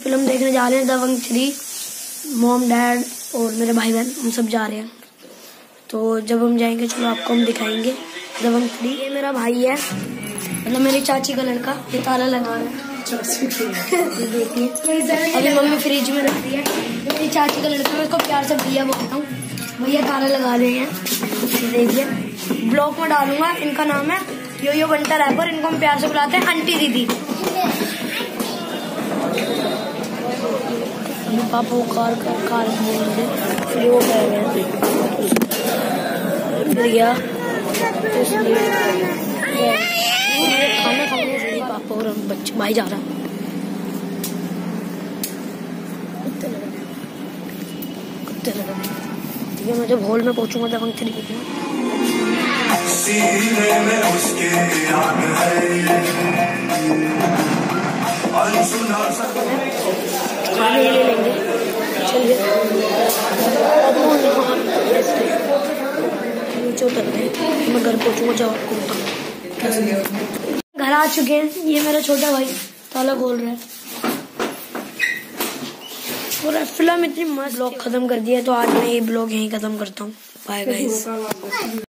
Film देखने जा रहे हैं दबंग 3। मॉम डैड और मेरे भाई बहन हम सब जा रहे हैं। तो जब हम जाएंगे चलो आपको हम दिखाएंगे दबंग 3। ये मेरा भाई है, मतलब मेरी चाची का लड़का। ये ताला लगा रहा है देखिए। अभी मम्मी फ्रिज में रख रही है। मेरी चाची का लड़का, मैं इसको प्यार से भैया बोलता हूँ। भैया ताला लगा रहे हैं, देखिए। ब्लॉग में डालूंगा। इनका नाम है यो यो बंटा रैपर। इनको हम प्यार से बुलाते हैं आंटी दीदी। पापा वो कार बोल रहे, फिर वो कह रहे हैं भैया खाना खाने से पापा और बच्चे भाई जा रहा। कुत्ते लगा ठीक है। मैं जब हॉल में पहुंचूंगा दबंग 3 देखूंगा। खाने के लिए लेंगे, चलिए। नीचे उतर गए, मैं घर पहुंचूंगा जब आपको बताऊंगा। घर आ चुके हैं। ये मेरा छोटा भाई ताला खोल रहा है। पूरा फिल्म इतनी मस्त। ब्लॉग खत्म कर दिया, तो आज मैं ये ब्लॉग यहीं खत्म करता हूँ। Bye guys.